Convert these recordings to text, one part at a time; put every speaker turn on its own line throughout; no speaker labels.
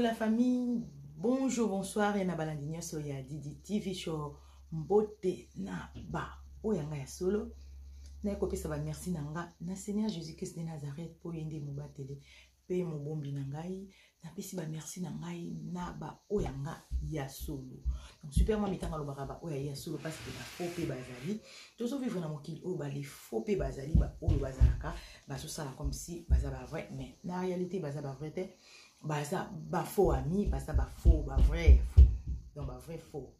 Coucou la famille, bonjour, bonsoir et na balandinyo so ya Didi TV show mbote na ba oyanga ya solo na ekopesa ba merci nanga na Seigneur Jésus-Christ de Nazareth po yende mobatele pe mobombi na ngai na pesi ba merci na ngai na ba oyanga ya solo. Donc super moi mitanga lo bakaba oya ya solo parce que na faux pe bazali toujours vivre na mokili o ba les faux pe bazali ba oyo bazalaka ba so sala comme si bazaba vrai mais na réalité bazaba vrai te. Baza ba faux ami, baza ba faux, ba vrai faux. Donc ba vrai faux.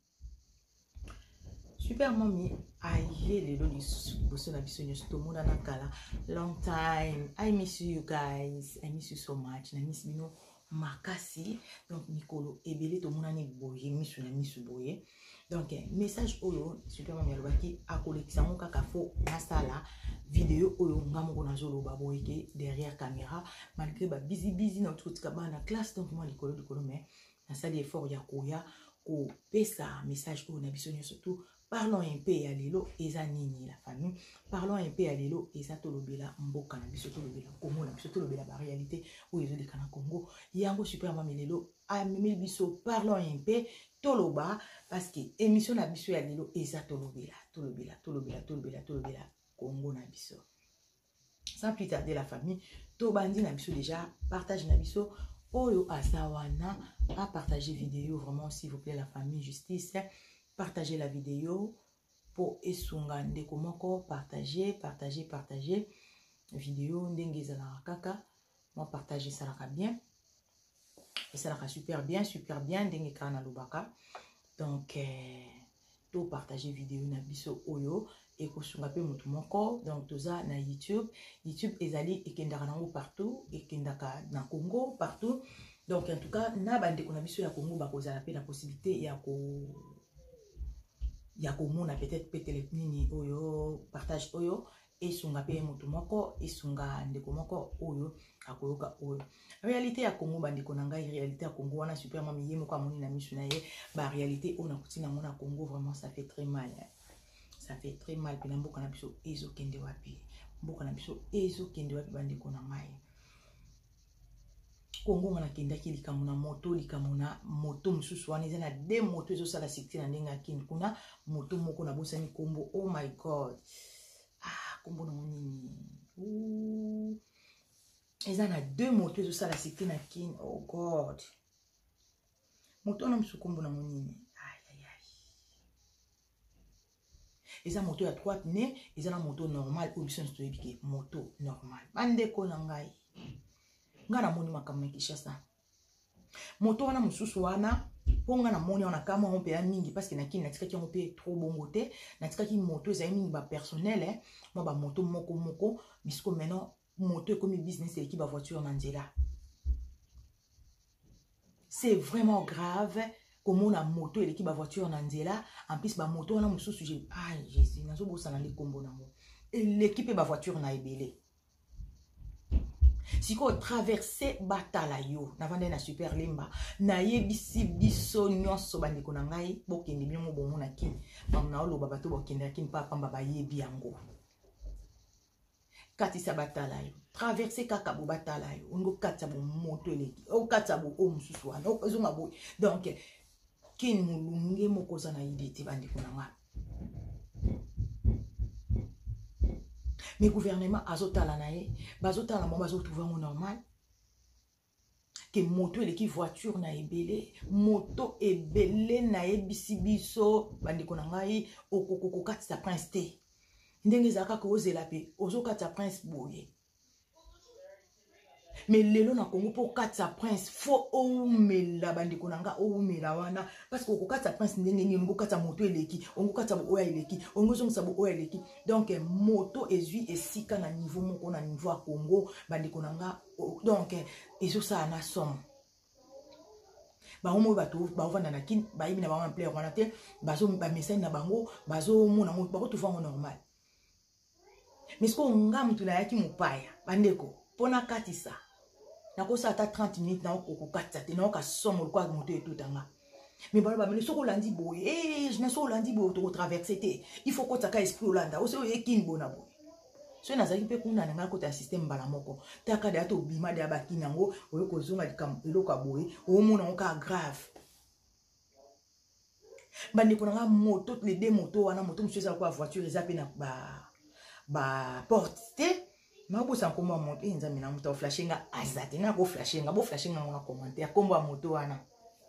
Super mommy, aïe les loli bosso na biso nyos to mona na kala. Long time. I miss you guys. I miss you so much. Na miss bino makasi. Donc Nicolo ebele to mona ni boye misu na misu boye. Donc message oyo super mommy alobaki akolekisa mo kaka faux na sala. Vidéo oyo ngamoko na zolo baboyeke derrière caméra malgré ba busy na tout kaba na classe donc moi likolo mais na sali effort ya koya ko pesa message oyo na biso surtout parlons un peu ya lelo eza nini la famille parlons un peu ya lelo eza tolobela mboka na biso tolobela Congo na biso tolobela ba réalité oyo ezoleka na Congo yango super mama lelo amemi biso parlons un peu toloba parce que émission na biso ya lelo eza tolobela Congo na biso. Sans plus tarder la famille, to bandi na biso déjà partage na biso oyo asawana à partager vidéo vraiment s'il vous plaît la famille justice partagez la vidéo pour esunga ndeko moko partager vidéo ndenge ezala kaka moi partager ça la bien et ça la super bien ndenge kana lobaka donc to partager vidéo na biso oyo et kosunga pe mutu moko donc toza na YouTube ezali ekendaka nango partout ekendaka na Congo partout donc en tout cas na bande ko na biso ya Congo bakozala pe la possibilité ya komona peut-être peut-être nini oyo partage oyo esunga pe mutu moko esunga ndeko moko oyo akoyoka oyo réalité ya Congo bande ko nanga réalité ya Congo wana super mami yemo kwa moni na misu na ye ba réalité ona kutina mona Congo vraiment ça fait très mal. Ça fait très mal. Puis mboka na biso ezo kende wapi. Mboka na biso ezo kende wapi bande ko na ngai. Congo ngana kenda ki likamuna moto mususu wana eza na deux moto ezo sala secteur na ndenga kini kuna moto moko na bosani kombo oh my god. Ah kombo na nini. Eza na deux moto ezo sala secteur na kini oh god. Moto na musu kombo na nini. Eza moto ya droite ne eza na moto normal ou biso nsto ebike moto normal bande ko na ngai ngana moni makambo ya Kinshasa moto wana mususu wana ponga na moni wana kama on pe ya mingi parce que na kini natika ki on pe trop bongo te natika ki moto eza mingi ba personnel moi ba moto moko bisco maintenant moto comme business et qui ba voiture na nzela c'est vraiment grave. Comme on a moto et qui ba voiture na nzela en plus ba moto on a mususu sujet ah Jésus nazo bossa na le kombo nango et l'équipe ba voiture na ebele si ko traverser batala yo na vande na super lemba na yebisi biso nyonso bandeko na ngai bokende biongo bomo na kini bamna oloba bato bokende kini papa ba yebi yango kati sa batala yo traverser kaka bo batala yo ngo katsa bo moto eleki o katsa bo o mususu wana o zonga bo donc kin mulunge moko za na iditi bandeko na nga mais gouvernement azotala na ye bazotala mo bazotrouver mo normal que moto eleki voiture na ebele moto ebele na ebisi biso bandeko na ngai okokoko katisa prince te ndenge zaka ko ozela pe ozokatisa prince boye mais lelo na Congo pour katsa prince faut omela bandeko nanga omela wana parce que okokatsa prince ndenge ni ngo katsa moto eleki ongo katsa bo oya eleki ongo zonga bo oya eleki donc moto ezui esika na niveau moko na niveau à Congo bandeko nanga donc ezo ça na somme ba omo bato ba ovanda na kin ba yimi na ba player wana te bazo ba message na bango bazo mona mo ba ko tuva normal mais ce qu'on ngam tu na yaki mupaya bandeko pona katisa nakosa ata 30 minutes na okokatsa te na okasomo lokwa moto etutanga mais bala ba mele soko landi boye je na soko landi boye to traverser te il faut ko tsaka esprit olanda o se o yekin bona boye so nazaki pe kuna na ngako ta système mbala moko taka de ato bima de abakinango oyo kozonga dikam eloko boye o mona ka grave bandi konanga moto les deux motos wana moto monsieur za kwa voiture eza pe na ba porte ma bosa komba moto nzambe na moto flashinga azate na ko flashinga bo flashinga na commentaire komba moto wana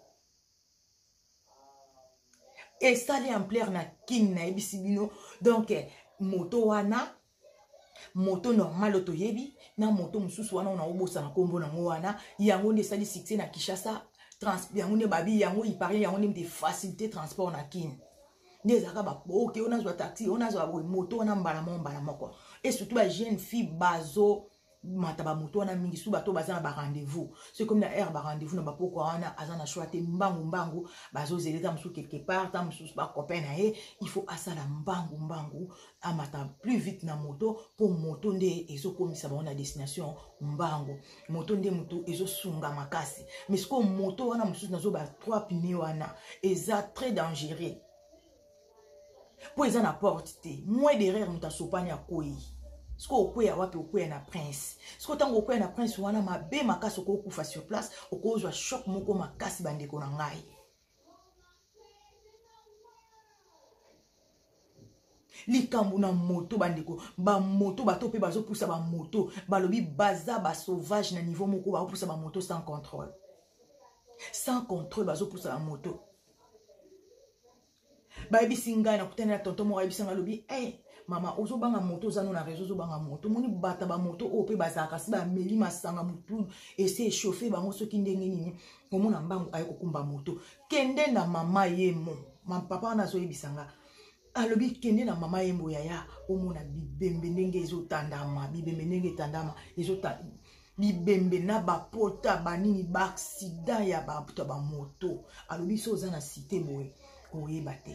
et ça les ampleur na kin na ebisibino donc moto wana moto normal otoyebi na moto mususu wana ona obosa na kombo na wana yango nde sali succès na Kinshasa yango nde babi yango il paraît yango nde facilité transport na kin nde zaka ba OK on a zo taxi on a zo moto wana mbala moko et surtout ba jeune fille bazo mataba moto wana mingi su bato baza na ba rendez-vous c'est comme na air ba rendez-vous na ba poko wana azana choite mbangu bazo zeleta musu quelque part ta musu ba copain na ye il faut asala mbangu amata plus vite na moto pour moto nde ezo komisa ba na destination mbangu moto nde moto ezo sunga makasi mais ce que moto wana musu nazo ba 3 pneus wana eza très dangereux pour eza na porte te moins derrière muta sopani akoi Sko okwea wapi okwea na prince. Sko tango okwea na prince wana mabe makasi oko okufa sur place. Oko ozwa shock moko makasi bandeko na ngai. Likambu na moto bandeko. Ba moto bato pe bazo poussa ba moto. Balobi baza ba sauvage na niveau moko ba poussa ba moto sans contrôle. Sans contrôle bazo poussa ba moto. Ba ebisinga na kutana na tonton mo ebisanga lobi mama ozo banga moto zano na réseau zo banga moto moni bata ba moto ope bazaka si ba meli masanga mutu ese chauffer bango soki ndenge nini omona mbangu ayeko kumba moto kende na mama yemo ma papa na zo ebisanga alobi kende na mama yemo yaya omona bibembe ndenge ezotandama bibembe ndenge tandama ezotandama bibembe na bapota banini ba accident ya bato ba moto alobi so za na cité boye oyeba te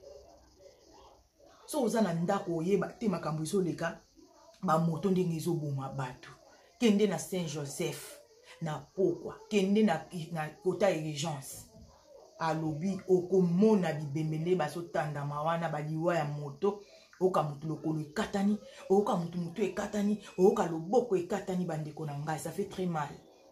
so oza na ndako oyeba te makambo ezoleka ba moto ndenge ezoboma bato kende na Saint Joseph na pokwa kende na kota urgence alobi okomona bibembe bazotandama wana baliwa ya moto oka mutu lokolo ekatani oka mutu ekatani oka loboko ekatani bandeko na ngai ça fait très mal.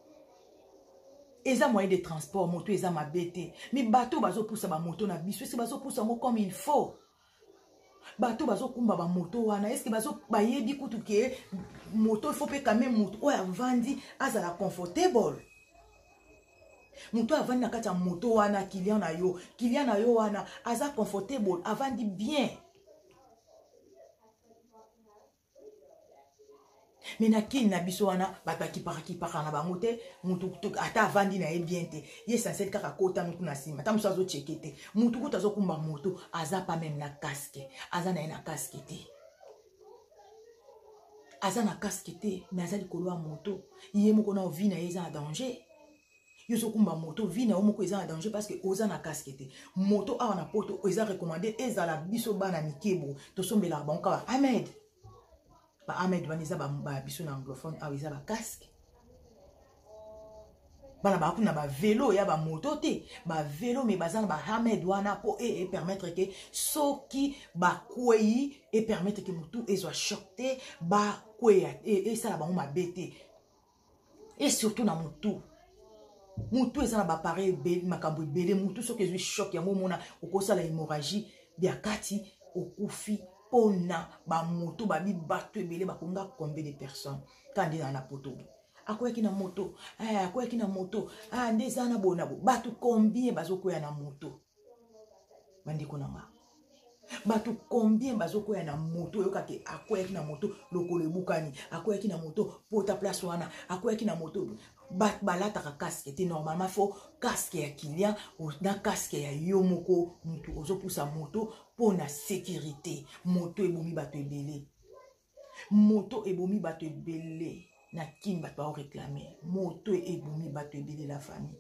Eza moyen de transport moto eza mabete mi bato bazopoussa ba moto na biso est-ce bazopoussa ngo comme il faut bato bazokumba ba moto wana est-ce que bazo bayebi kutu ke moto il faut pe quand même moto oya vandi azala comfortable moto avandi na kati ya moto wana client na yo wana aza comfortable avandi bien. Mena ki na biso wana bato akipaka na bango te mutu ata avandi na ye bien te ye essentiel kaka kota mutu na sima ta musu azo cheke te mutu kuta azo kumba moto aza pa même na casque aza na ye na casque te aza na casque te mais aza likolo ya moto ye moko na vie na ye eza na danger yo zo kumba moto vie na yo moko eza na danger parce que oza na casque te moto awa na poto eza recommandé ezala biso bana mikebo tosombela bango kaka Ahmed ba Ahmed baniza ba biso na anglophone awiza ba casque bana ba kuna ba vélo ya ba moto te ba vélo mais bazana ba Ahmed wana po et permettre que soki ba kwei et permettre que mutu ezwa choc te ba kwei et ça la ba ma bête et surtout na mutu ezana ba pareil makambo belé mutu soki ezwi choc ya mona okosa la hémorragie bia kati okufi pona ba moto ba bi bato ebele ba konga combien de personnes quand on a poto akoyaki na moto akoyaki na moto ndeza na bona bato combien bazokoya na moto bandiko nanga bato combien bazokoya na moto yokake akoyaki na moto lokolo ebukani akoyaki na moto pota place wana akoyaki na moto balataka casque te normalement faut casque ya client na casque ya yo moko mutu ozopusa moto pona sécurité moto ebomi bato ebele na kim bato ba réclamer moto ebomi bato ebele la famille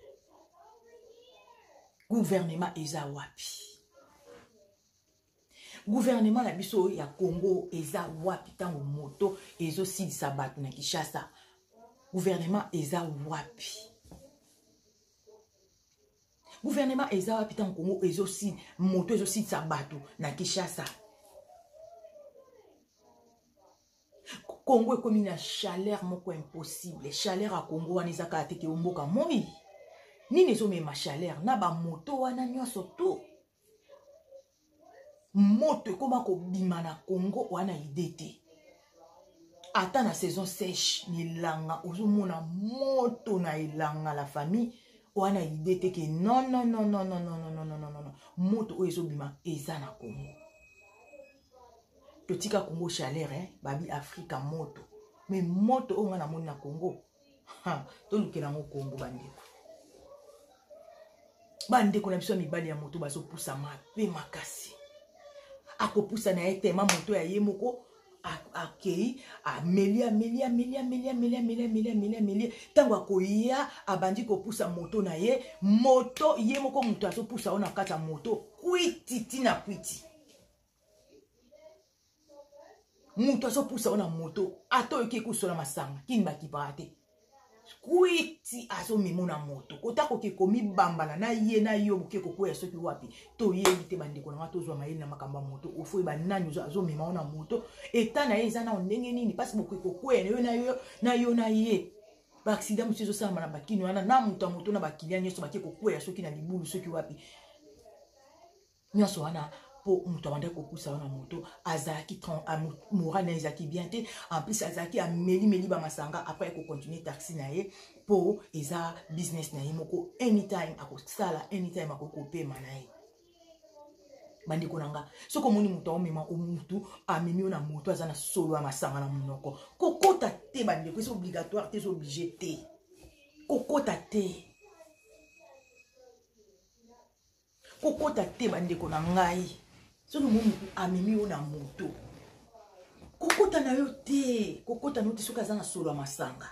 gouvernement eza wapi gouvernement na biso ya Congo eza wapi tango moto ezo silisa bato na Kinshasa gouvernement eza wapi gouvernement eza wapi tango Congo ezo si moto ezo silisa bato na Kinshasa Congo est comme une chaleur moko impossible. Chaleur à Congo wana ezaka ateke omboka moi. Ni nezo me ma chaleur na ba moto wana nyonso tout. Moto koma ko bima na Congo wana idete. Ata na saison sèche ni langa ozomona moto na ilanga la famille wana idete ke non non non non non non non non non non non moto oyo ezobima eza na Congo. Totika Congo chaleur babi Afrika moto. Mais moto oyo na moni na Congo. Ha, to lukela ngo Congo bandeko. Bandeko na biso mibali ya moto bazo poussa mabe makasi. Ako poussa na ete ma moto ya ye moko akei amelia tango akoya abandi ko poussa moto na ye moto ye moko moto azo poussa ona kata moto kwiti na kwiti. Moto azo poussa ona moto ato eke kusola masanga kimba kipate. Kwiti azo mimona moto kotako ke komi bambala na ye na yo buke kokoya soki wapi to ye ite bandeko na to zwa mayeli na makamba moto ofo ba nani azo mimona na moto eta na ye ezana ndenge nini pasi boke kokoya na yo na ye ba accident muso zo sama na bakini wana na moto na bakilia nyoso bake kokoya soki na libulu soki wapi nyoso wana po muto wande ko kusa wana moto azaki moral na ezaki bien te en plus azaki ameli ba masanga après ko continuer taxi na ye po eza business na ye moko anytime akosala anytime akokope manaye bandiko nanga soko moni muto omema omutu amemi na moto azana solo ya masanga na munoko kokota te bandiko c'est obligatoire te obligé te kokota te kokota te bandiko na ngai soki mutu amemi na moto kokota na yo te soki aza na solo ya masanga.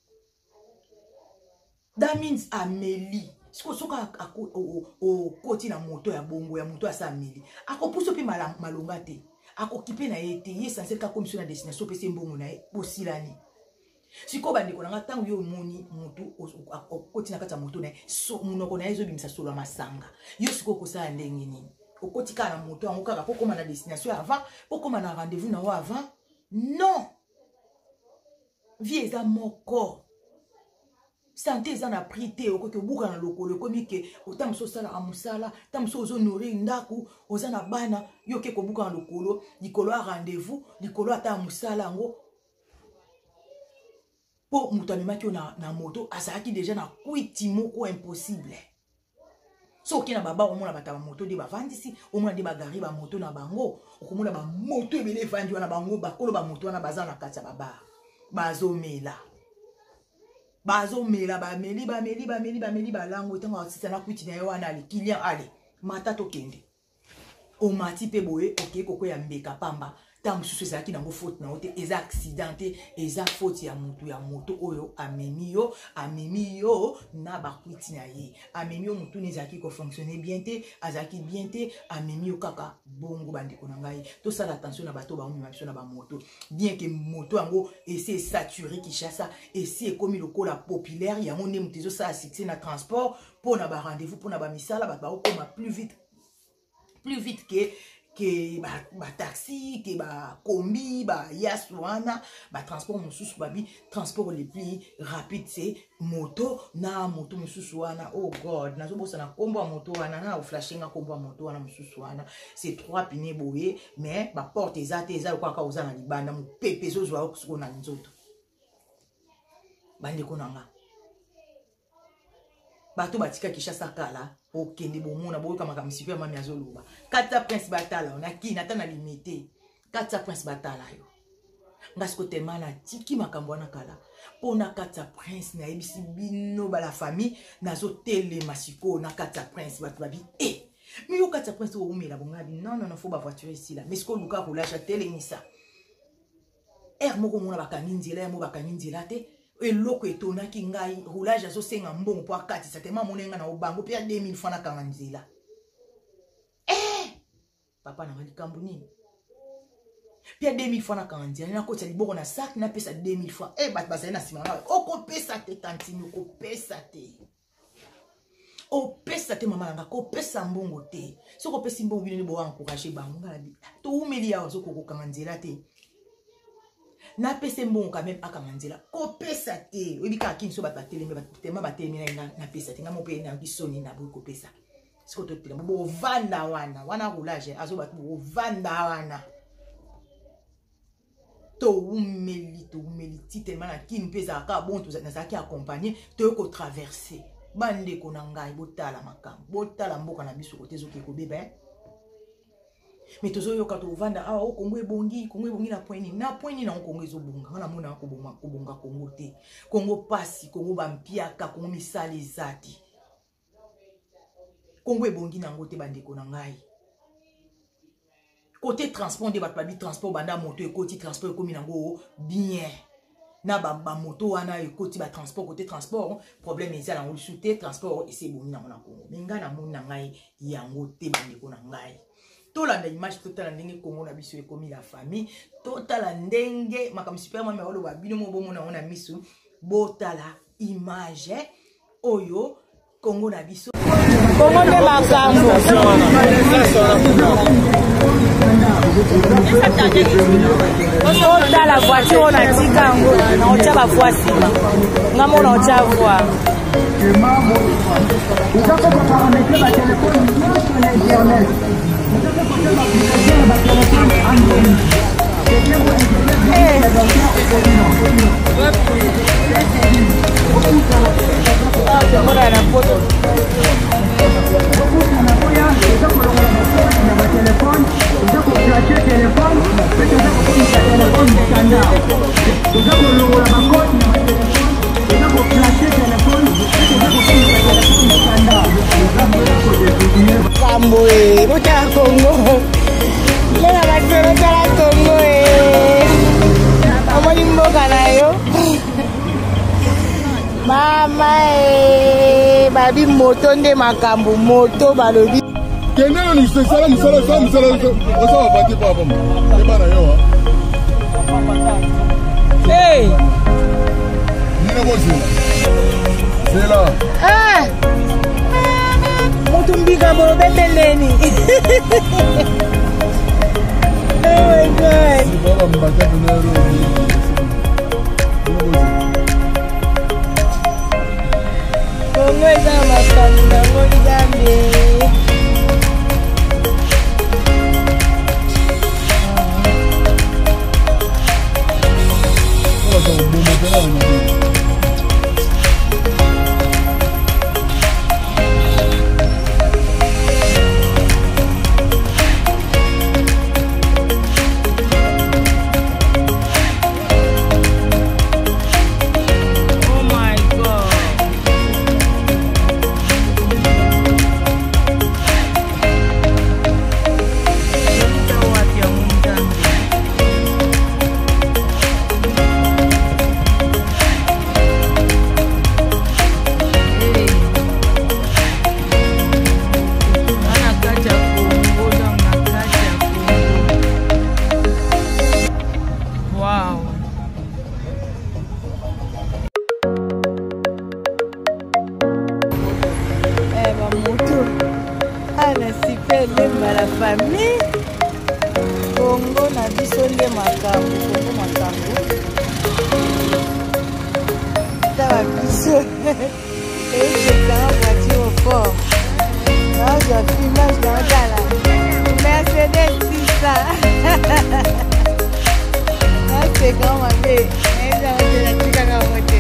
That means ameli soka koti na moto ya bongo ya moto asa ameli akopuso pe malonga te akokipe na ye te ye censé ka komisio na destination pe se mbongo na ye posilani siko bandeko na ntango yo moni moto koti na kata moto na so munoko na ye ezobimisa solo ya masanga yo siko kosala ndenge nini okotika na moto yango kaka po koma na destination avant po koma na rendez-vous na wa avant non vie eza moko santé eza na prité okoki obuka na lokolo komi ke otamso sala amusala tamso ozo nourrir ndaku oza na bana yo ke kobuka na lokolo likolo a rendez-vous likolo ata amusala ngo po muto amemaki na moto azalaki déjà na kwiti moko impossible. So ki na baba omona bataba moto de bavandisi omona de bagari ba moto na bango okomona ba moto ebele vandi wana bango bakolo ba moto wana baza na kati ya baba bazomela bameli balango tango asisa na kwiti na yo wana ali client ale mata to kende o mati pe boye ok koko ya mbeka pamba ta mususu ezalaki nango faute na ote eza accidenté eza faute ya moto oyo amemi yo na bakwiti na ye amemi yo mutu nezalaki ko fonctionner bien te azalaki bien te amemi yo kaka bongo bandeko na ngai to sala attention na bato ba omema biso na ba moto bien que moto yango essaie saturé Kinshasa essaie comme lokola populaire yango ne mutu zo sala succès na transport pour na ba rendez-vous pour na ba misala ba okoma plus vite que ba taxi que ba combi ba yaswana ba transport mususu babi transport le plus rapide c'est moto mususu wana oh god nazo bosa na kombo moto wana na flashinga kombo moto wana mususu wana c'est 3 pneus boye mais ba porte ezate kwa oza na libanda mu pepe zo zwa okusuko na nzoto bande konanga bato batika Kinshasa kala okende bomona boyoka makamisi pe mami azoloba kata prince batala on a ki nata na limité kata prince batala yo ngasko temana tiki makambo wana kala pona kata prince na ebisi bino ba la famille nazo tele masiko na kata prince bato babi mais yo kata prince o umela bongabi non faut ba voiture ici là mais ce que luka roulage tele nisa moko mona bakaninzela mo bakaninzela te eloko etonaki ngai roulage azosenga mbongo po akatisa te mamonenga na obango pe 2000 francs na kanga nzela papa na likambo nini pe 2000 francs na kanga nzela na kotsa liboko na sac na pesa 2000 francs bat bazali na sima na okopesa te tantini okopesa te mama nanga kopesa mbongo te soko pesi mbongo bino ni bo encourager bango ngala to umeli ya ozoko kokanga nzela te na pese mbongo quand même akamanzela kopesa te oyebika kinso batelemi batema batelemi na pesa te ngamo pe na bisoni na bo kopesa siko to tela bo vanda wana roulage azo bat bo vanda wana to umeli tellement na kin pesa ka bon to na zaki accompagner to ko traverser bande ko na ngai botala makambo botala mboka na biso ko tezo ke ko beba mais tozo yo kato vanda o Kongo ebongi na poini na Kongo ezobonga wana mona ko bonga Kongo te Kongo pasi Kongo bampiaka Kongo misali zati Kongo ebongi na ngote bandeko na ngai côté transport de bato babi transport banda moto ekoti transport ekomi nango bien na ba moto wana ekoti ba transport côté transport problème ezala ngo sute transport ese boni na mona Kongo menga na mona ngai yango te bandeko na ngai tolanda image totala ndenge Kongo na biso ekomi la famille totala ndenge makam super mama olo ba bino mo bomona ona miso botala image oyo Kongo na biso Kongo ne makambo Oda la voiture on a dit kango na ocha ba voici ngamo na ocha voix Kamboe, bota Kongo. Lela bakero tala Kongo Amoni mboka na yo. Mama babi moto nde makambo moto balobi.
Kena ni sala osa bati pa bom. Eba na yo.
Hey.
Nina bosi. C'est là.
Ah. Motumbika bolo beteleni. Oh my God.
Baba mbaka tunero.
Kongo eza makambo nango Nzambe. La famille Kongo na biso nde makambo Kongo makambo tala biso ezeka voiture au fort naza filmage na tala Mercedes 600 c'est grand mabe eza la tika ka mote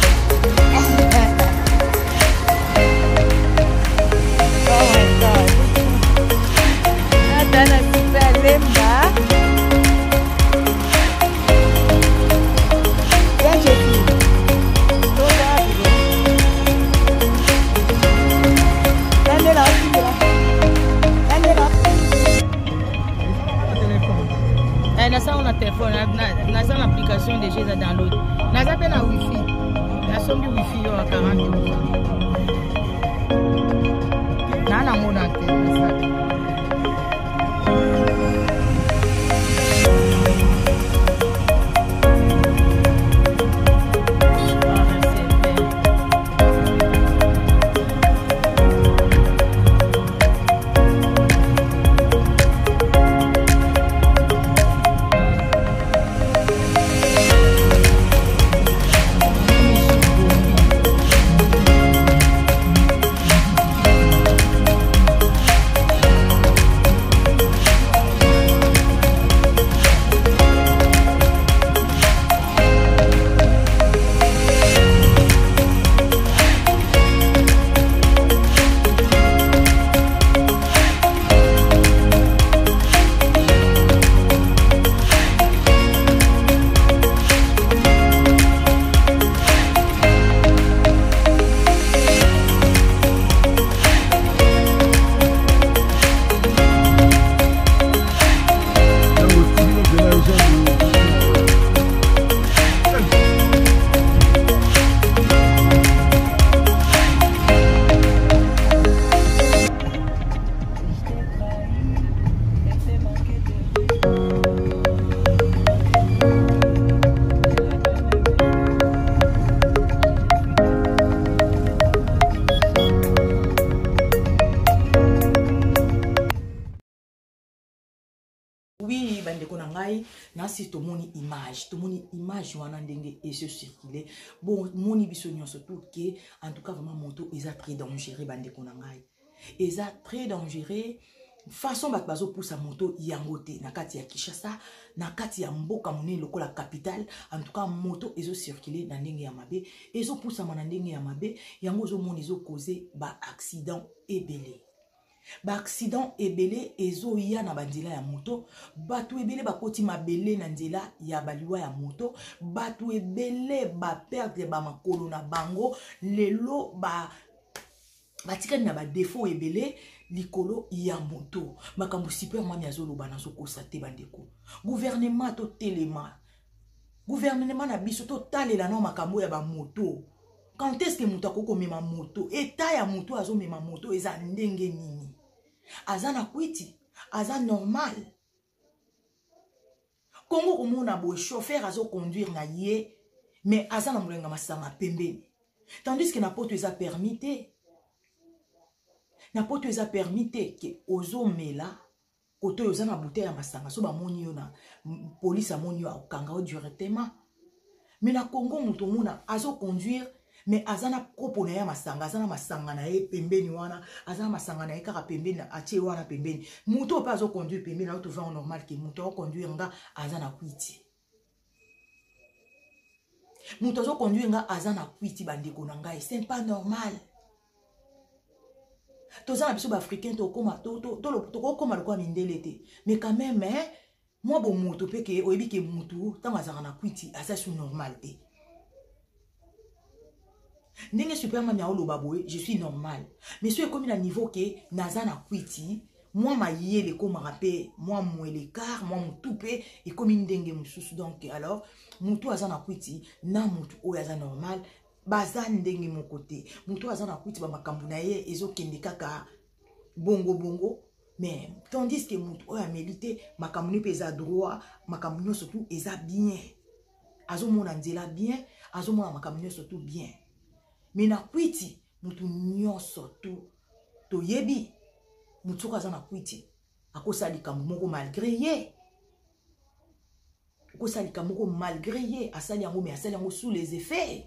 oh my God Dana super lemba. Bien joli. Tout rapide. Allez là, allez là. Nasa on a téléphone, nasa l'application déjà dans l'autre. Nasa pe na wifi. La sombi wifi yo à 40 euros. Nana mona te. Oui, bande konangai, na si to moni image wana ndenge et se circuler. Bon, moni bisognon surtout que en tout cas vraiment moto est très dangereux bande konangai. Eza très dangereux. Façon bat bazo pour sa moto yangote na kati ya Kinshasa, na kati ya mboka monene lokola capitale. En tout cas moto ezo circuler na ndenge ya mabe, ezo pour sa na ndenge ya mabe, yango zo moni ezo causer ba accident ebele. Ba accident ebele ezo ya na bandila ya moto, batu ebele bakoti mabele na nzela ya baliwa ya moto, batu ebele ba perdre ba makolo na bango, lelo batikani na ba défaut ebele likolo ya moto. Makambo super mami azolo bana zo kosate bandeko. Gouvernement to telema. Gouvernement na biso to talela na makambo ya ba moto. Quand est-ce que moto akoko mema moto? Eta ya moto azo mema moto eza ndenge nini? Azana kwiti, aza normal. Kongo komona bo chauffeur azo conduire na ye, mais azana mulenga masanga pembeni. Tandis que na poto eza permité. Na poto eza permité que ozo mela koto yoza na bouteille ya masanga so ba moni yo na police amoni yo akanga o directement. Mais na Congo muto mona azo conduire mais azana kopo na ya masanga, azana masanga na ye pembeni wana, azana masanga na ye kaka pembeni na atie wana pembeni. Muto pa azo conduire pembeni na to normal que muto conduire nga azana kwiti. Muto azo conduire nga azana kwiti bandeko na ngai, c'est pas normal. Tous les gens africains to koma le mindelete, mais quand même hein, moi bon moto pe ke oyebi ke mutu tant azana na kwiti asa su normal te. Ndenge super mami aolo baboye, je suis normal. Mais si comme na niveau ke nazana kwiti, moi ma yele koma rapé, moi mo l'écart, moi mon toupé et comme ndenge mususu donc alors mutu azana kwiti na mutu o yaza normal. Bazan ndenge mon côté. Mutu azana kwiti ba makambu na ye ezo kende kaka bongo mais tandis que mutu o ya mérité makambu ne pesa droit, makambu surtout eza bien. Azo mona nzela bien, azo mona makambu surtout bien. Mais na kwiti mutu nyonso to yebi mutu azana kwiti akosali kambu moko malgré ye. Akosali kambu moko malgré ye, asali yango mais asali yango sous les effets.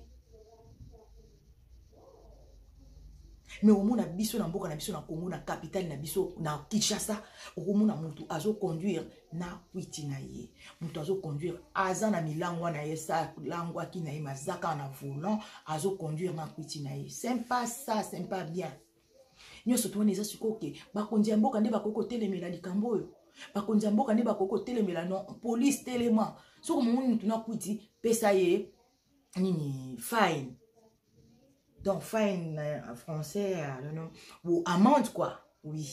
Mais au monde na biso na mboka na biso na Congo na capitale na biso na Kinshasa okomona mutu azo conduire na kwiti na ye. Mutu azo conduire aza na milango na ye sa lango ki na ye mazaka na volant azo conduire na kwiti na ye. C'est pas ça, c'est pas bien. Nyo soto neza sikoke bakonzi ya mboka nde bakoko telemela likambo yo. Bakonzi ya mboka nde bakoko telemela non police telema. Soko mutu na kwiti pesa ye nini fine. Donc, fine en français, ou amende quoi, oui.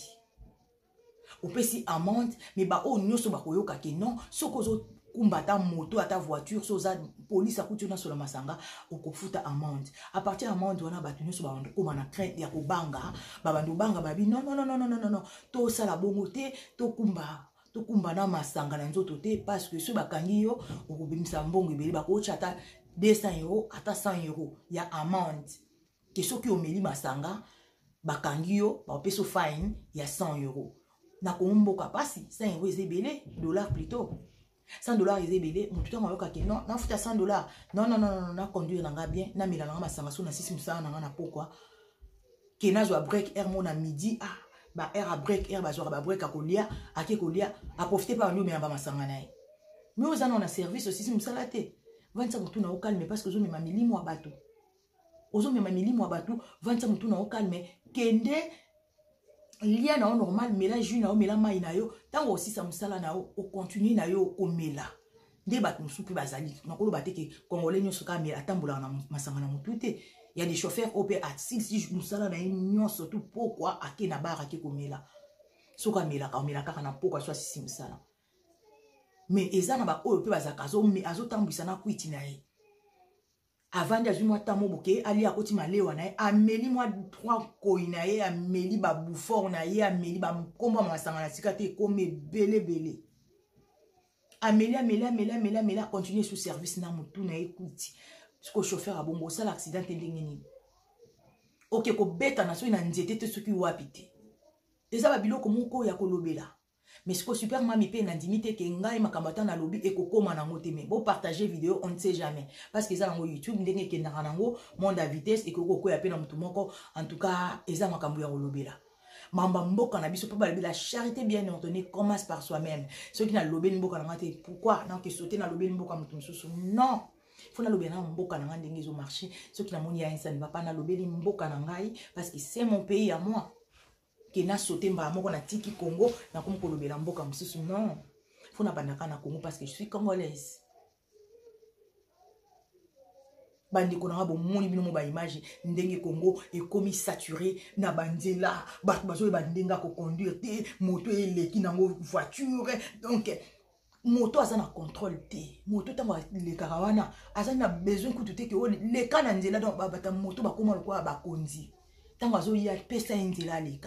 Ou peut si amende, mais bah oh nyoso ba koyoka ke non, sokozo kumbata moto à ta voiture, soza police a coutu na sur la masanga, ou kofuta amende. À partir amende wana ba nyoso ba ko mana crainte ya kobanga, ba bandu banga ba bi non, to sala bongo te, to kumba na masanga na nzoto te parce que ce bakangi yo okobimisa mbongo ebele ba ko chata 200 € ata 100 €, ya amende. Que ceux qui ont mis masanga, bakangio, ba peso fine, il y a 100 €. Na kombo kapasi, 100 € ezebele, $, plutôt. 100 $ ezebele, mon tout en que non, na futa 100 $. Non, na conduire nanga bien, na milana masanga so na 6 musa na pourquoi. Que na zo break air mon à midi, ah, ba air à break air, ba zo ba break a kolia, a ke kolia, a profiter par nous mais ba masanga na. Mais aux on a service aussi musa la té. 25 tout na au calme parce que zo me mamili mo bateau. Ozo me mamili mo batu 25 mutu na o calme kende lia na o normal mela jus na o mela mai na yo tango aussi sa musala na o continue na yo o mela nde batu musupu bazali na kolo bateke congolais nyoso ka mela tambola na masanga na mutu te. Il y a des chauffeurs opé à 6 musala na nyoso tout pourquoi ake na bara ke ko mela soka mela ka na pourquoi soit 6 musala mais ezana ba o pe bazaka zo me azo tambisa na kwiti na ye. Avant de moi tamo boke ali akoti malewa na ye ameli moi 3 koi na ye ameli ba bouffon na ye ameli ba komba masanga na sikate comme belé ameli continuer sous service na mutu na ekuti ko chauffeur abongo ça l'accident ndengeni OK ko beta na so ina nzete te soki wapi te eza ba biloko moko ya kolobela mais ce que super mami pe na dimite ke ngai makamata na lobby e kokoma nango te mais bon partager vidéo on ne sait jamais parce que ça nango YouTube ndenge ke ndanga nango monde à vitesse et que ko ya pe na mutu moko en tout cas eza makambo ya lobela mamba mboka na biso pa la charité bien ordonnée commence par soi-même ceux qui na lobeli mboka na ngate pourquoi non que sauter na lobeli mboka mutu mususu non faut na lobela mboka na ngande ngezo marché ceux qui na moni ya ça ne va pas na lobeli mboka na ngai parce que c'est mon pays à moi qui na sauté mba moko na tiki Congo na comme ko lobela mboka mususu non faut na bandaka na Congo parce que je suis congolaise bandi konanga bo moni bino mo ba image ndenge Congo et comme saturé na bandela bato bazo bandenga ko conduire te moto eleki nango voiture donc moto aza na contrôle te moto tango le karawana aza na besoin kutu te ke le kana nzela donc bata moto bakoma lokwa bakonzi tango azo ya pesa nzela leka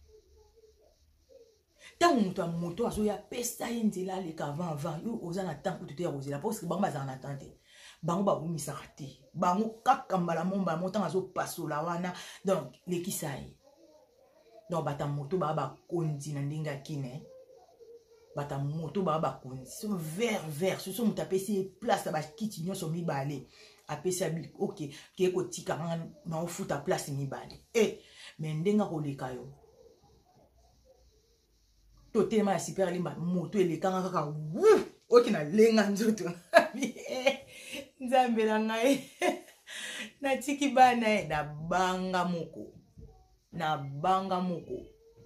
tango moto azo ya pesa nzela leka avant yo oza na temps kutu te ya kozela parce que bango baza na temps bango ba umisaka te bango kaka mbala momba montant azo pasola wana donc lekisai donc bata moto ba konzi na ndinga kine bata moto ba konzi so vert ce sont mutapesi place ba kiti nyoso mibale apesi abi OK ke ko tika na ofuta place mibale mais ndenga ko leka yo to tema ya super limba moto elekanga kaka OK na lenga nzoto nzambe na ngai na tiki bana na banga moko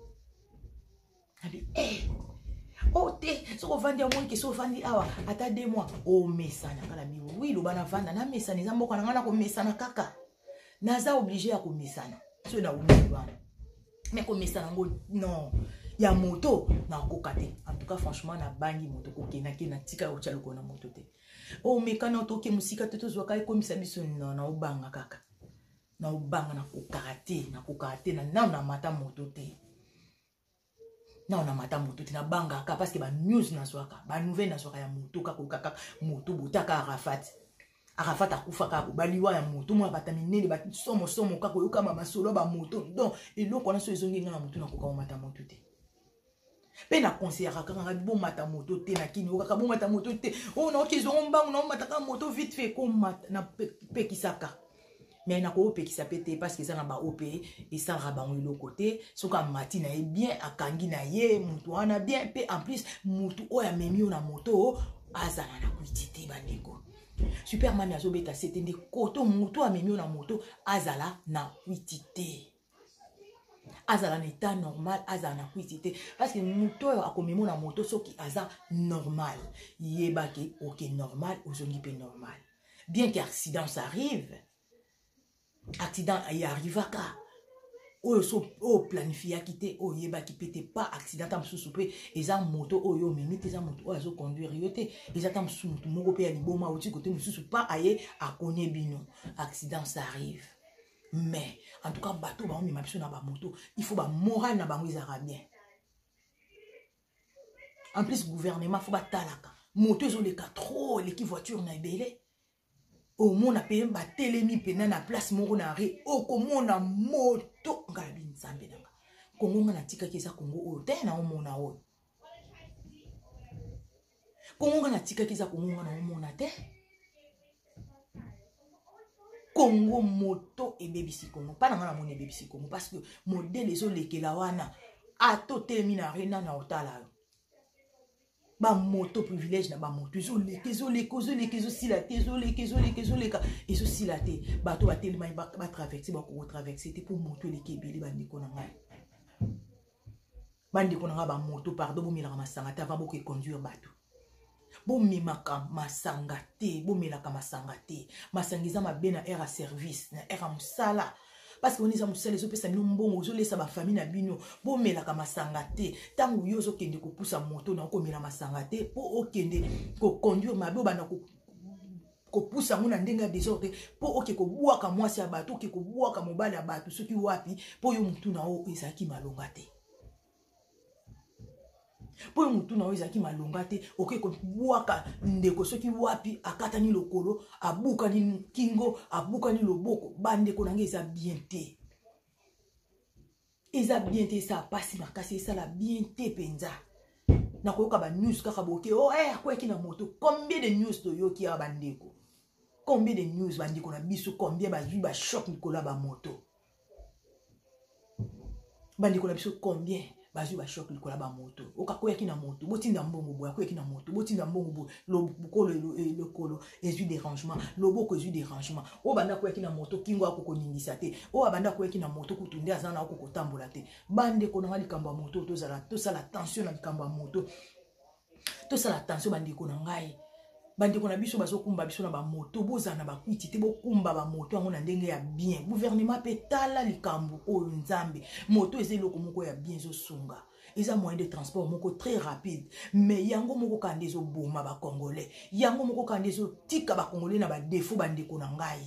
abi te so vandi ya moni ke so vandi awa ata 2 mois o mesana kala mi oui lo bana vanda na mesana za mboka na ngana ko mesana kaka naza obligé ya ko mesana so na umi bana mais ko mesana ngo non ya moto na kokate en tout cas franchement na bangi moto ko kena tika o chalo ko na moto te o mekana toke musika te tozwaka ekomisa biso na obanga kaka na obanga na kokate na mata moto te na mata moto te na banga kaka parce que ba news na swaka ba nouvelle na swaka ya moto kaka moto botaka Arafat akufa kaka baliwa ya moto mwa bataminene ba somo kaka yoka mama solo ba moto donc eloko na so ezongi na moto na koka mata moto te pe na conseiller kaka bon mata moto te na kini okaka bon mata moto te o na okizo mbangu na mata moto vite fait comme na pekisaka mais na ko pekisa pete parce que ça na ba op et ça rabango le côté soka matina est bien akangi na ye mutu wana bien pe en plus mutu oya memio na moto azana na kuitite bandeko super mami azobeta c'était de koto mutu amemio na moto azala na kuitite azala na état normal azala na kuitite parce que moto akomemo na moto soki aza normal yebaki OK normal ozongi pe normal bien que accident ça arrive accident y arrivaka oyo so o planifia kite o yebaki pete pas accident tam susu pe eza moto oyo memi te eza moto oyo azo conduire yo te eza tam susu moto moko pe ya liboma oti côté mususu pas aye akonye bino accident ça arrive mais en tout cas bateau ba mema biso na ba moto il faut ba moral na bango ezara bien en plus gouvernement faut ba talaka moto ezoleka trop leki voiture na ebele au monde a payé ba telemi pena na place moko na re o komona moto ngala binzambe nanga kongo na tika keza kongo o te na omona o kongo na tika keza kongo na omona te kongo moto e bebisi kongo pa na mona bebisi kongo parce que modèle ezo lekela wana ato telemi na rena na otala ba moto privilège na ba moto ezo silate ezo silate bato ba telema ba traverser ba ko traverser te pour moto leke ebele ba ndiko na ngai bandiko na ba moto pardon bo milaka masanga ta va boko conduire bato bo mimaka masanga te bo melaka masanga te masangiza mabena era service na era musala parce que on est en musala zo pesa mbongo zo lesa ba famille na bino bo melaka masanga te tangu yo zo kende ko poussa moto na ko mela masanga te po okende ko conduire mabe bana ko poussa mona ndenga désordre po oke ko buaka mwasi ya bato ke ko buaka mobali ya bato soki wapi po yo mutu na o ezaki malonga te po yo mutu na o ezaki malonga te oke ko buaka ndeko soki wapi akata ni lokolo abuka ni kingo abuka ni loboko bande ko nange eza bien te ça passe makasi ça la bien te penza na koyoka ba news kaka boke oh akweki na moto. Combien de news to yoki ya bandeko? Combien de news bandeko na biso combien bazui ba choc Nicolas ba moto? Bandeko na biso combien bazui ba choc Nicolas ba moto? Okakoyaki na moto, botinda mbongo boya koyaki na moto, botinda mbongo bo le kolo ezu dérangement, loboko ezu dérangement. O banda koyaki na moto kingo akoko ningisa te. O abanda koyaki na moto kutunde azana akoko tambola te. Bandeko na likambo moto to sala attention na likambo moto. To sala attention bandeko na ngai. Bandeko na biso bazokumba biso na ba moto bozana ba kwiti te bokumba ba moto yango na ndenge ya bien. Gouvernement petala likambo oyo nzambe. Moto ezeloko moko ya bien zo sunga. Eza moyen de transport moko très rapide. Mais yango moko kande zo boma ba congolais. Yango moko kande zo tika ba congolais na ba défaut bandeko na ngai.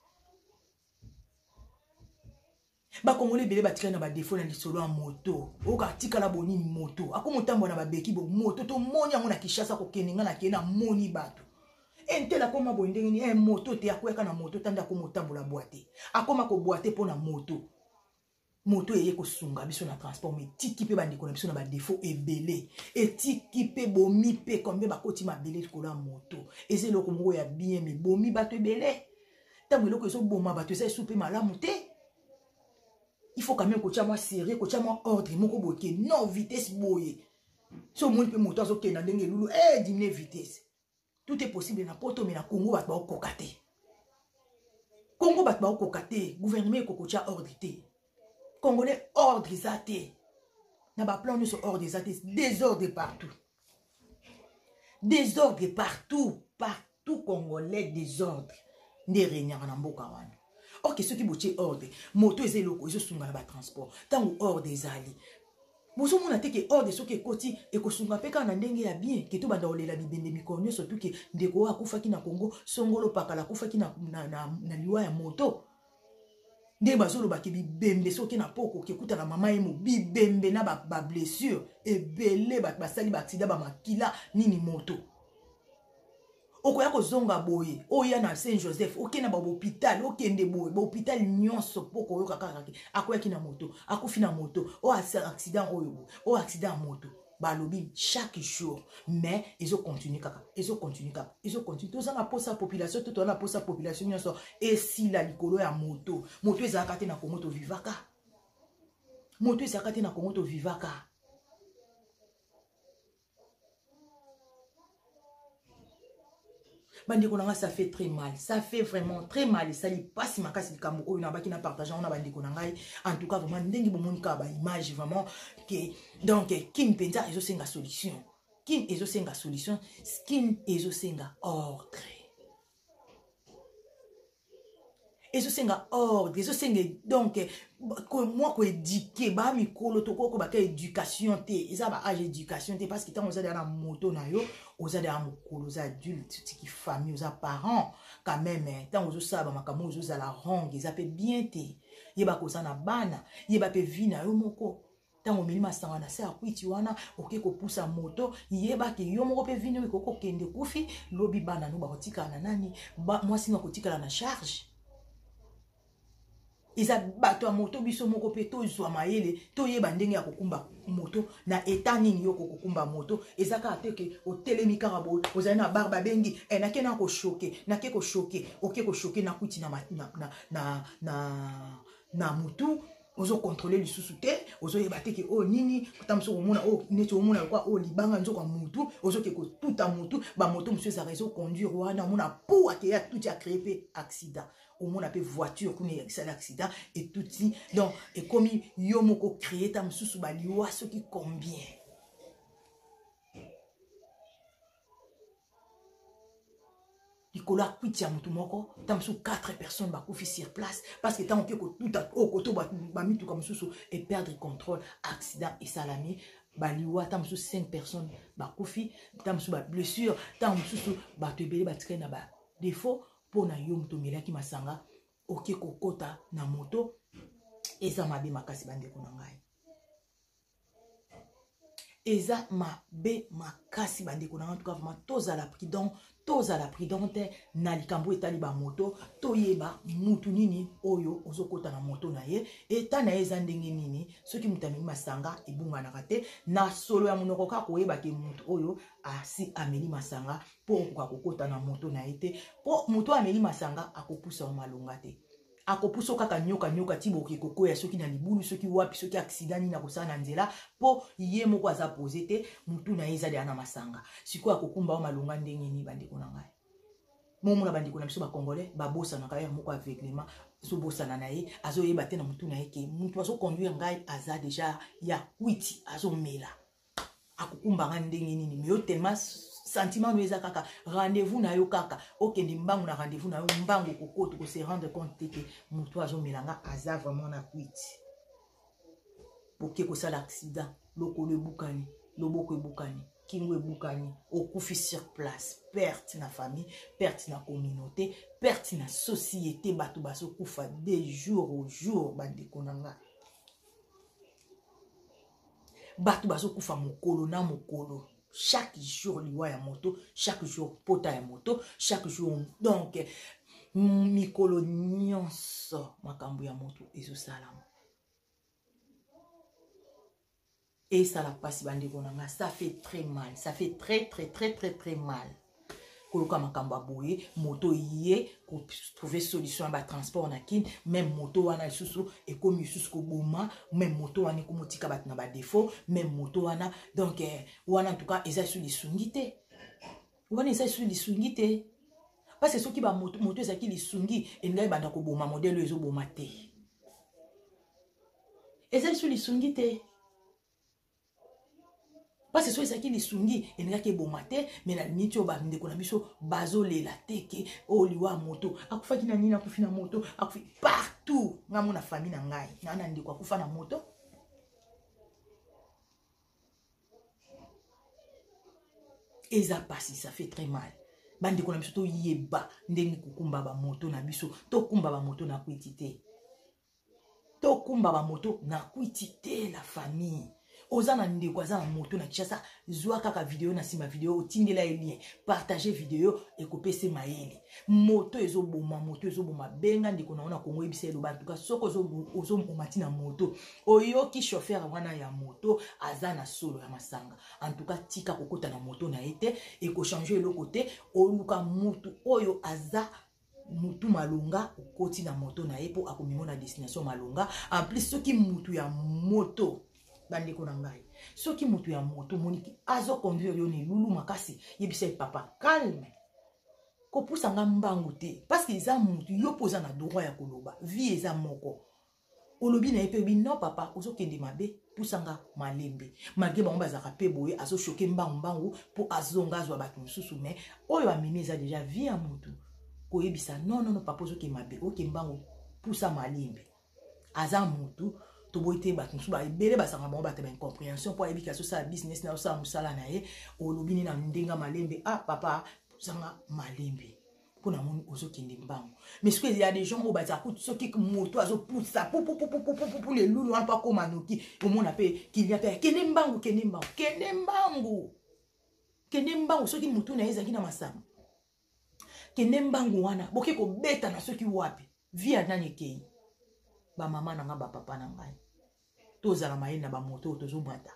Ba congolais bele batika na ba défaut na lisolo ya moto. Oka tika la bonini moto. Ako motambo na ba beki bo moto to moni yango na Kishasa ko keninga na kena moni bato. Entela koma bondenge ni moto te akweka na moto tanda ko motambo la boite. Akoma ko boite pona moto. Moto eye ko sunga biso na transport mais tiki pe bandiko na biso na ba défaut ebele. Et tiki pe bomi pe combien ba koti ma belé ko la moto. Eze loko moko ya bien mais bomi bato ebele. Tango loko eso boma bato esa soupe malamu te. Il faut quand même que tu moi sérieux, que tu moi ordre, moko boke non vitesse boye. So mon pe moto zo ke na ndenge lulu diminuer vitesse. Tout est possible na poto mais na Congo bat ba kokate. Congo bat ba kokate, gouvernement ko kocha ordre te. Congolais ordre zate. Na ba plan sur ordre zate, désordre partout. Désordre partout, partout Congolais désordre. Nde renyaka na mboka wana. Ok, ceux qui boche ordre, moto eze loko, ezo sunga na ba transport. Tango ordre ezali. Bozo mona te ke ordre soki ekoti ekosunga peka na ndenge ya bien, ke to banda olela bibende mikonyo surtout ke ndeko akufaki na Congo, songolo pakala akufaki na liwa ya moto. Nde bazolo baki bibembe soki na poko ke kuta na mama emo bibembe na ba blessure ebele ba sali ba accident ba makila nini moto. Okoya ko zonga boye oya na Saint-Joseph okena ba hôpital okende boye ba hôpital nyonso poko oyo kaka akoya kina moto akufi na moto o accident oyo o accident moto balobi chaque jour mais ils ont continué kaka ils ont continué tous en posa population tout en a posa population nyonso et si la likolo ya moto ezaka te na Congo to vivaka moto ezaka te na Congo to vivaka. Bandeko nanga ça fait très mal, ça fait vraiment très mal et ça lui passe ma casse likambo oyo na baki na partager on a bandeko nanga en tout cas vraiment ndenge bomonika ba image vraiment que donc Kim Penza ezo senga solution, Kim ezo senga solution, Kim ezo senga ordre, ezo senga ordre, ezo senga donc moi ko éduquer ba mikolo to ko ba ka éducation te eza ba âge éducation te parce que tant oza na moto na yo oza da mokolo oza adulte qui famille oza parents quand même tant ozo saba makambo ozo za la rongue eza pe bien te yeba ko za na bana yeba pe vina yo moko tant milima sanga na sa kwiti wana oke ko poussa moto yeba ke yo moko pe vina ko ko kende kufi lobi bana no ba kotika na nani moi sino kotika na charge. Isa bato ya moto biso moko pe to zwa mayele to yeba ndenge ya kokumba moto na eta nini yo kokumba moto ezaka ateke o telemika rabo ozali na barba bengi na kena ko choquer na ke ko choquer oke ko choquer na kuti na mutu ozo contrôler lisusu te ozo yeba te ke o nini tamso omona o neti omona kwa o libanga nzoko mutu ozo ke ko tuta mutu ba moto monsieur za réseau conduire wana mona pou akeya tout a créé accident. Au monde appelle voiture qu'on est l'accident et tout ça donc et comme yo moko créé tam sous baliwa ce qui combien Nicolas Kwitia mutumoko tam sous 4 personnes ba koufi sur place parce que tant que tout au koto ba mitu comme sous et perdre contrôle accident et salami baliwa tam sous 5 personnes ba koufi tam sous ba blessure tam sous ba tebele ba tika na ba défaut pour na yo mutomela ki masanga oke kokota na moto eza mabe makasi bandeko na ngai eza mabe makasi bandeko na en tout cas vraiment tozala prudent te na likambo etali ba moto toyeba mutu nini oyo ozokota na moto na ye eta na ye eza ndenge nini soki mutu amemi masanga ebunganaka te na solo ya monoko kaka koyeba ke mutu oyo asi ameli masanga po okoka kokota na moto na ye te po mutu ameli masanga akopusa o malonga te akopuso kaka nyoka ti boke kokoya soki na libulu soki wapi soki accident nini akosala na nzela po ye moko aza pose te mutu na ye eza deya na masanga sikoyo akokumba o malonga ndenge nini bandeko na ngai momona bandeko na biso bakongolais babosanaka ye moko aveuglement azobosana na ye azoyeba te na mutu na ye ke mutu azoconduire ngai aza deja ya kwiti azomela akokumbanga ndenge nini me yo tellement sentiment no eza kaka rendez-vous na yo kaka okende mbangu na rendez-vous na yo mbangu kokota ko se rendre compte ke mutu azomelanga aza vraiment na kwiti boke kosala accident lokolo ebukani loboko ebukani kingo ebukani okufi sur place perte na famille perte na communauté perte na société bato bazokufa de jour au jour bandeko na nga bato bazokufa mokolo na mokolo chaque jour liwa ya moto chaque jour pota ya moto chaque jour donc mikolo nyonso makambo ya moto ezosalama et ça la passe bandeko na nga ça fait très mal ça fait très mal koloka makambo aboye moto ye ko trouver solution ba transport na kin même moto wana lisusu ekomi lisusu ko boma même moto wana ko motika bat na ba défaut même moto wana donc wana en tout cas eza sur lisungite wana eza sur lisungite parce que soki ba moto eza ki lisungi engai banda ko boma modèle ezo boma te eza sur lisungite parce que so ezaki lisungi enengaki eboma te me na limiti oyo bandeko na biso bazolela te ke oyo liwa moto akufaki na nini akufi na moto akufi partout nga mona famille na ngai na ndeko akufa na moto eza pasi ça fait très mal bandeko na biso toyeba ndenge kokumba ba moto na biso tokumba ba moto na kwiti te tokumba ba moto na kwiti te la famille ozana ndeko aza na moto na Kinshasa zwa kaka video na sima video otindela lien partager video ekopese mayele moto ezoboma benga ndeko na ona Kongo ebisa eloba tuka soko ozoboma tina moto oyoki chauffeur wana ya moto aza na solo ya masanga en tout cas tika kokota na moto na ete eko changer eloko te oluka mutu oyo aza mutu malonga okoti na moto na ye po akomimo na destination malonga en plus soki mutu ya moto bandeko na ngai soki mutu ya moto moniki azo conduire yo ni lulu makasi yebisa papa calme ko pusa nga mbangu te parce que eza mutu yo poza na droit ya koloba vie eza moko olobi na yepe bi non papa ozo kende mabe pusa nga malembe malgré bango bazaka pe boye azo choquer mbangu po azonga azwa bato mususu mais oyo amemi eza déjà vie ya mutu ko yebisa non papa ozo ke mabe oke mbangu pusa malembe aza mutu toboite bato musu ba ebele basanga bango bato ba incompréhension po ayebika so sa business na so musala na ye olobini na ndenga malembe ah papa sanga malembe pour na moni ozokende mbango mais ce que il y a des gens au bazako soki moto azo poussa pour les loulou un pas comme anoki au monde appelle qu'il y a pas kende mbangu soki moto na ezaki na masama kende mbangu wana boke ko beta na soki wapi via nani kei ba mama na nga ba papa na ngai tozala mayeni na ba moto tozobata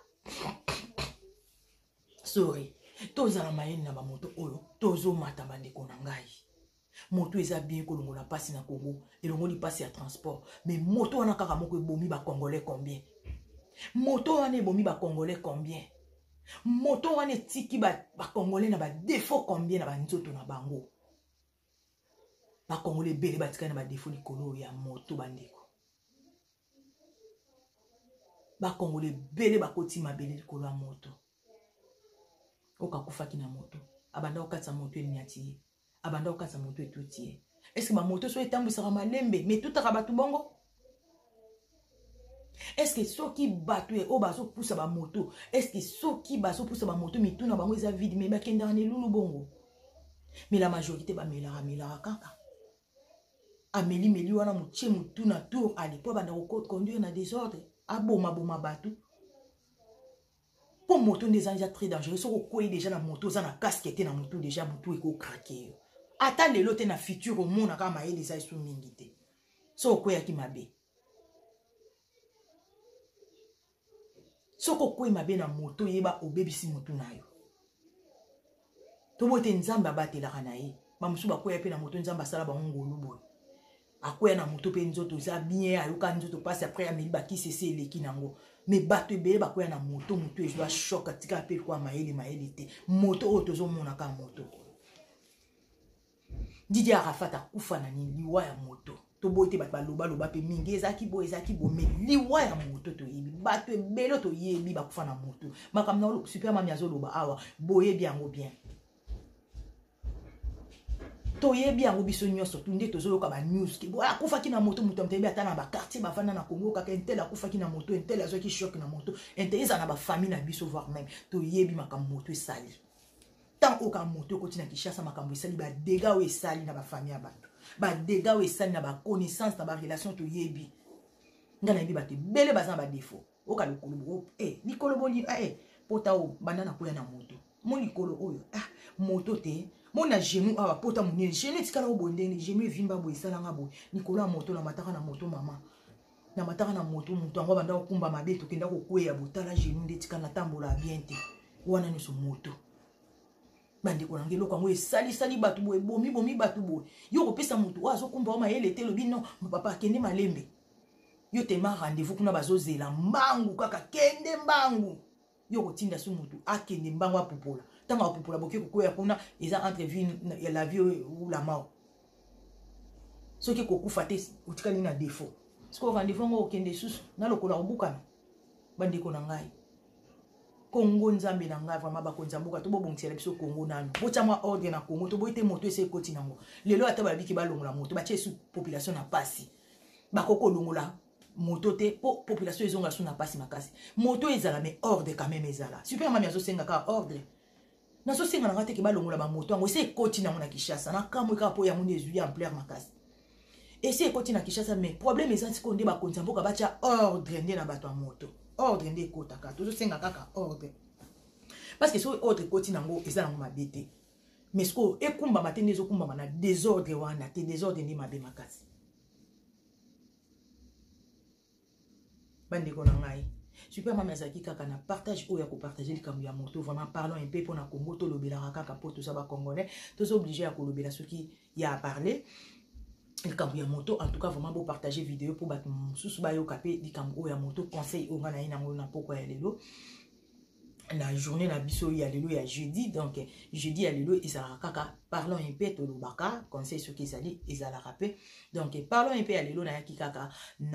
sorry tozala mayeni na ba moto oyo tozomata bandeko na ngai moto eza bien kolongola pasi na Congo elongoli pasi ya transport mais moto wana kaka moko ebomi ba congolais combien moto wana ebomi ba congolais combien moto wana etiki ba congolais na ba défaut combien na ba nzoto na bango ba congolais bele batika na ba défaut likolo ya moto bandeko ba congolais bele bakoti mabele likolo ya moto okakufaki na moto abanda okatsa moto eniati abanda okatsa moto etuti est-ce que ba moto so etambusaka malembe mais tutaka batu bongo est-ce que soki batu o bazo poussa ba moto est-ce que soki bazo poussa ba moto mituna bango eza vide mais bakenda ne lulu bongo mais la majorité ba melaka kaka ameli wana mutie mutuna tour ali po banda ko conduire na désordre aboma batu Pour moto des gens très dangereux. Si vous avez déjà la moto, vous avez la casquette dans la moto, déjà moto est craqué. Attends les lots dans le futur au monde, quand vous avez des gens sur mingité. Si vous avez qui m'abe. Si vous avez m'abe dans la moto, vous avez obéi si moto na yo. To bote nzamba batela kanaye. Ba musu ba koya pe na moto nzamba sala ba ngolu boy. Akoya na moto pe nzoto za bien ayoka nzoto passe après ameli ba ki sese eleki nango. Mais bato ebele ba koya na moto moto e joa choc atika pe kwa maele te. Moto o tozo mona ka moto. Didi Arafat akufa na ni liwa ya moto. To bote ba loba pe mingi ezaki bo mais liwa ya moto to yebi. Bato ebele to yebi ba kufa na moto. Makamna lo super mami azoloba awa boye biango bien. Toyebi yango biso nyonso tunde tozoloka ba news ki boya akufaki na moto muto mtebi ata na ba quartier bafana na Congo kaka intel akufaki na moto intel azoki choc na moto intel eza na ba famille na biso voire même toyebi makambo moto esali tant oka moto koti na Kinshasa makambo esali ba dégâts o esali na ba famille ya bato ba dégâts o esali na ba connaissance na ba relation toyebi ngana yebi bato bele bazana ba défaut oka lokolo likolo boli pota o banana koya na moto mon likolo oyo moto te mon na genou awa pota munene genou tikala obondene genou vimba boy salanga boy nikolo ya moto na mataka na moto mama na mataka na moto mutu ango banda okumba mabeto kenda ko kweya botala genou nde tikala tambola bien te wana ni so moto bandi ko ngelo kango esali batu boy bomi batu boy yo ko pesa moto azo kumba o mayele te lobi non papa kende malembe yo te ma rendez-vous kuna bazozela mbangu kaka kende mbangu yo ko tinda su moto akende mbangu apopola tant que pour la boquer pour quoi ils ont entre vie la vie ou la mort ce qui est faté ou tu as défaut ce qu'on rendez-vous au kende sous na lokola obukana bandi ko nangai Congo nzambe na ngai vraiment ba ko nzambuka to bobongela biso Congo nano bochama ordre na Congo to boite moto ese koti nango lelo ata ba biki ba longola moto ba tie sous population na pasi ba koko longola moto te po population ezonga sous na pasi makasi moto ezala mais ordre quand même ezala super mami azo senga ka ordre na so singa ngate ke balongola ba moto ngo se koti na mona Kinshasa na kamwe ka po ya moni ezu ya ampleur makasi et se koti na Kinshasa mais problème ezanti ko nde ba konza mboka bacha ordre nde na bato moto ordre nde kota ka to so singa kaka ordre parce que so ordre koti nango ezala ngo mabete mais sko ekumba matende zo kumba na désordre wana te désordre nde mabe makasi bande ko na ngai super mama zaki kaka na partage ou ya ko partager likambo ya moto vraiment parlons un peu pour na Congo to lobela kaka pour tout ça ba congolais tous obligés à ko lobela ce qui y a à parler likambo ya moto en tout cas vraiment beau partager vidéo pour ba susu ba yo kapé likambo ya moto conseil o ngana ina ngona poko ya lelo la journée na biso ya lelo ya jeudi donc jeudi ya lelo ezala kaka parlons un peu to lobaka conseil ce qui sali ezala rapé donc parlons un peu ya lelo na yaki kaka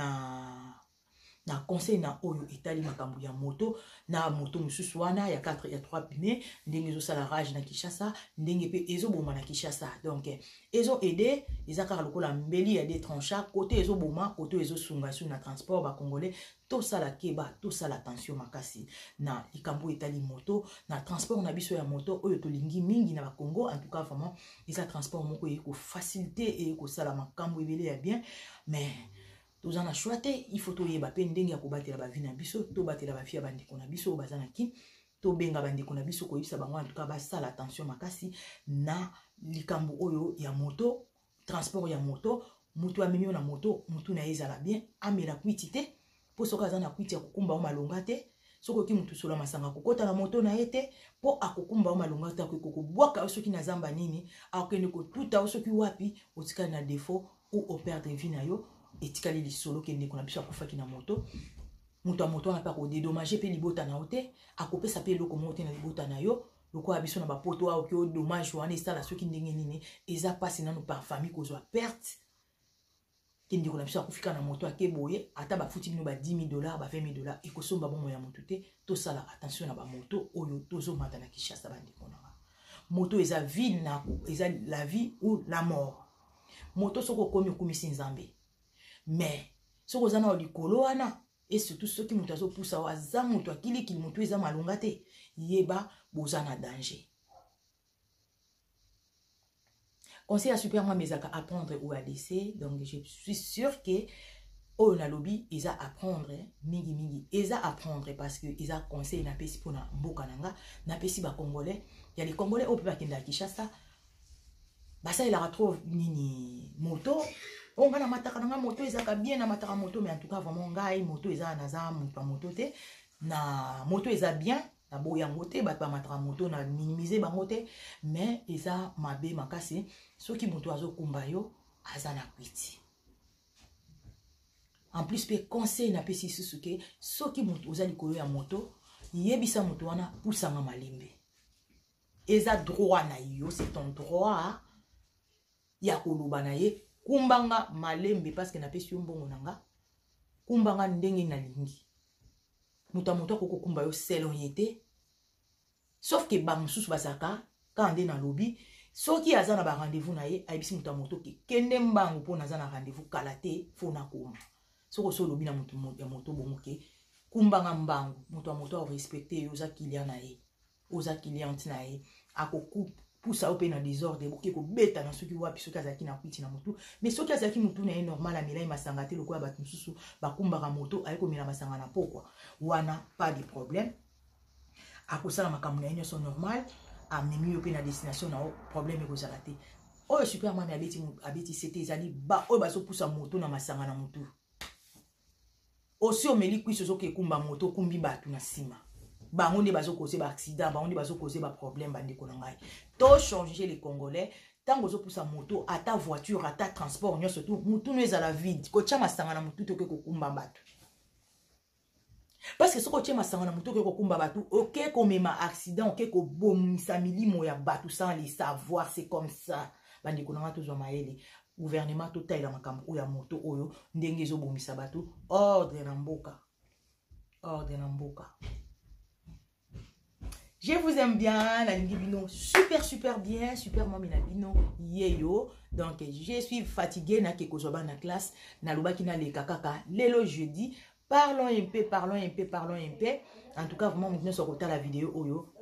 na conseil na oyo etali makambo ya moto na moto mususu wana ya 3 pneus ndenge zo sala rage na Kinshasa ndenge pe ezo boma na Kinshasa donc ezo aider ezaka lokola mbeli ya des tranchants côté ezo boma côté ezo sunga sur na transport ba congolais to sala keba to sala attention makasi na likambo etali moto na transport na biso ya moto oyo to lingi mingi na ba Congo en tout cas vraiment eza transport moko ko faciliter et ko sala makambo ebele ya bien mais tous en a choisi, il faut toyer ba pendenge ya ko batela ba vie na biso, to batela ba fia bandi kona biso bazana ki, to benga bandi kona biso ko yisa bango en tout cas ba sala attention makasi na likambo oyo ya moto, transport ya moto, mutu amemi na moto, mutu na ezala bien, amela kwitite, po soka zana kwiti ya kukumba o malonga te, soko ki mutu sola masanga kokota na moto na ete, po akokumba o malonga te ko bwaka soki na zamba nini, akende ko tuta soki wapi, otika na défaut ou au perdre vie na yo. Etikali li solo kende kona biso akufaki na moto mutu a moto na pa ko dédommager pe libota na ote akopesa pe loko moto na libota na yo loko abiso na ba poto a oki o dommage wana esala soki ndenge nini eza pasi nanu par famille ko zo perte kende kona biso akufika na moto akeboye ata ba futi bino ba $10,000 ba $20,000 ekosomba bomo ya moto te to sala attention na ba moto oyo tozo mata na Kinshasa bandi kona moto eza vie na eza la vie ou la mort moto soko komi okumisi nzambe mais ce que vous avez likolo wana et surtout ceux qui mutu poussa waza mutu akili ki mutu eza malonga te yeba bozana danger conseil à super moi mes à apprendre ou à laisser donc je suis sûr que Oh na lobby eza apprendre mingi eza apprendre parce que eza conseil na pesi pona mboka nanga na pesi ba congolais ya les congolais au peut kenda Kinshasa basa il a retrouvé nini moto on va na mataka nanga moto eza ka bien na mataka moto mais en tout cas vraiment ngai moto eza naza moto te na moto eza bien na boya ngote ba mataka moto na minimiser bango te mais eza mabe makasi soki moto azo kumba yo aza na kwiti. En plus, pe conseil na pesi susuke, soki moto oza likolo ya moto, yebisa moto wana pusanga malembe. Eza droit na yo, c'est ton droit ya koloba na ye, kumbanga malembe parce que na pesi yo mbongo nanga, kumbanga ndenge na lingi. Moto moto koko kumba yo selon yete. Sauf que ba mususu basaka quand na lobby, soki aza na ba rendez-vous na ye, ayebisi moto ke kende mbangu po naza na rendez-vous kalate fo na koma. Soko solo bina moto ya moto bomoke kumbanga mbangu moto a respecter oza client na ye oza cliente na ye ako poussa ope na désordre boke ko beta na soki wapi soki azaki na kwiti na moto mais soki azaki moto na ye normal a milai masanga te lokola bato mususu bakumbaka moto ayeko mila masanga na pokwa wana pas de problème akosala makambo na ye nyonso normal amemi ope na destination na problème ekozala te oyo superman abeti sete ezali ba oyo bazopoussa moto na masanga na moto. Aussi au meli kui sozo ke kumba moto kumbi batu na sima. Bango nde bazo causer ba accident, bango nde bazo causer ba problème bande ko ngai. To changer les Congolais, tant gozo poussa moto, ata voiture, ata transport, nyo surtout mutu no ezala vide. Ko tia masanga na mutu to ke ko kumba batu. Parce que soko tia masanga na mutu ke ko kumba batu, OK ko mema accident, OK ko bomisa milimo ya batu sans les savoir, c'est comme ça. Bande ko ngai to zo maele. Gouvernement total la makambo ou ya moto oyo ndenge zo bomisa bato ordre na mboka je vous aime bien la bino super bien super mami na bino yeyo donc je suis fatiguée na keko zoba na classe na lobaki na le kaka lelo jeudi parlons un peu en tout cas vraiment maintenant sur la vidéo oyo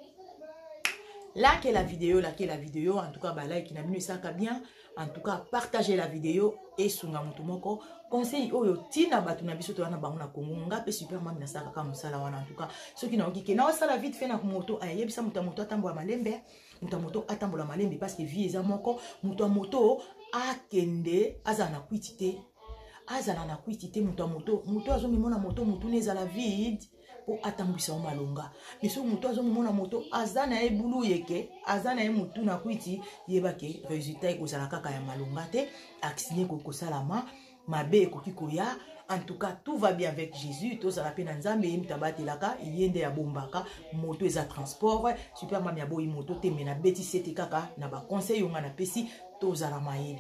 likez la vidéo en tout cas bah like na bino ça bien. En tout cas, partagez la vidéo et sunga mutu moko. Conseil oyo tina batu na biso to wana bango na Congo ngape superman na saka ka musala wana en tout cas. Ceux qui n'ont ki na sala vite fait na moto ayebisa mutu moto atambola malembe, mutu moto atambola malembe parce que vie eza moko, mutu moto akende azana kwitite. Azana na kwitite mutu azo mimona moto mutu neza la vide. Po atambwisa malonga biso mutu azo mona moto azana e bulu yeke azana e mutu na kwiti yebake résultat ekozala kaka ya malonga te accident kosalama mabe ekoki koya en tout cas tout va bien avec Jésus tozala pe na nzambe mtabatelaka yende ya bombaka moto eza transport superman ya boyi moto te mena beti sete kaka na ba conseil yonga na pesi tozala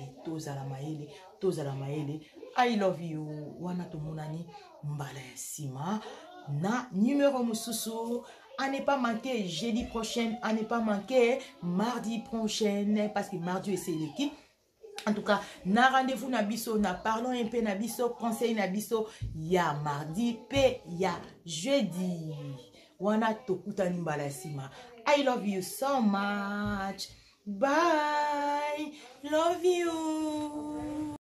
maele I love you wana tomonani mbala ya sima na numéro mususu à ne pas manquer jeudi prochain, à ne pas manquer mardi prochain parce que mardi c'est l'équipe. En tout cas, na rendez-vous na biso, na parlons un peu na biso, conseil na biso, ya mardi pe ya jeudi. Wana tokutani mbala sima. I love you so much. Bye. Love you.